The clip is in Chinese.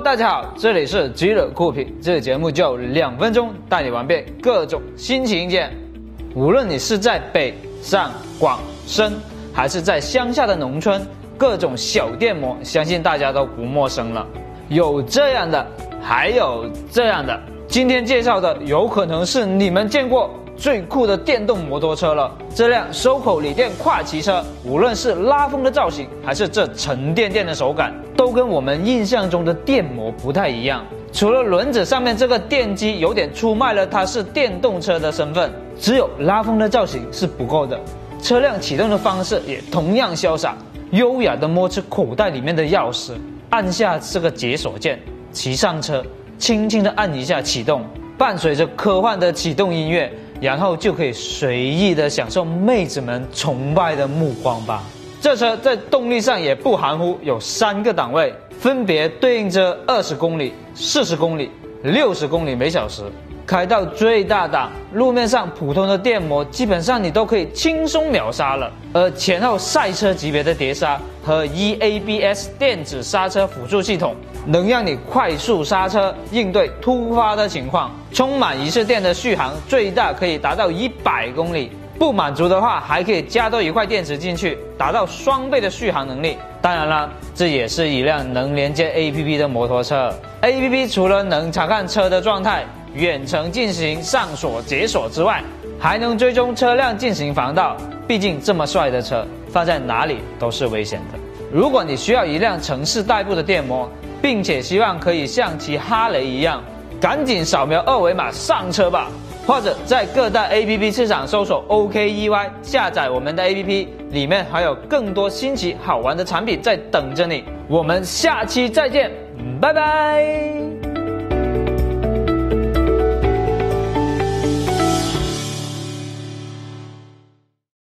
大家好，这里是极乐酷品，这个节目就2分钟带你玩遍各种新奇硬件。无论你是在北上广深，还是在乡下的农村，各种小电摩，相信大家都不陌生了。有这样的，还有这样的。今天介绍的有可能是你们见过最酷的电动摩托车了。这辆收口锂电跨骑车，无论是拉风的造型，还是这沉甸甸的手感，都跟我们印象中的电摩不太一样。除了轮子上面这个电机有点出卖了它是电动车的身份，只有拉风的造型是不够的。车辆启动的方式也同样潇洒，优雅地摸出口袋里面的钥匙，按下这个解锁键，骑上车，轻轻地按一下启动，伴随着科幻的启动音乐，然后就可以随意地享受妹子们崇拜的目光吧。这车在动力上也不含糊，有3个档位，分别对应着20公里、40公里、60公里每小时。开到最大档，路面上普通的电摩基本上你都可以轻松秒杀了，而前后赛车级别的碟刹和 EABS 电子刹车辅助系统，能让你快速刹车，应对突发的情况。充满一次电的续航最大可以达到100公里，不满足的话还可以加多一块电池进去，达到双倍的续航能力。当然了，这也是一辆能连接 APP 的摩托车。APP 除了能查看车的状态，远程进行上锁解锁之外，还能追踪车辆进行防盗。毕竟这么帅的车放在哪里都是危险的。如果你需要一辆城市代步的电摩，并且希望可以像骑哈雷一样，赶紧扫描2维码上车吧，或者在各大 APP 市场搜索 OKEY 下载我们的 APP， 里面还有更多新奇好玩的产品在等着你。我们下期再见，拜拜。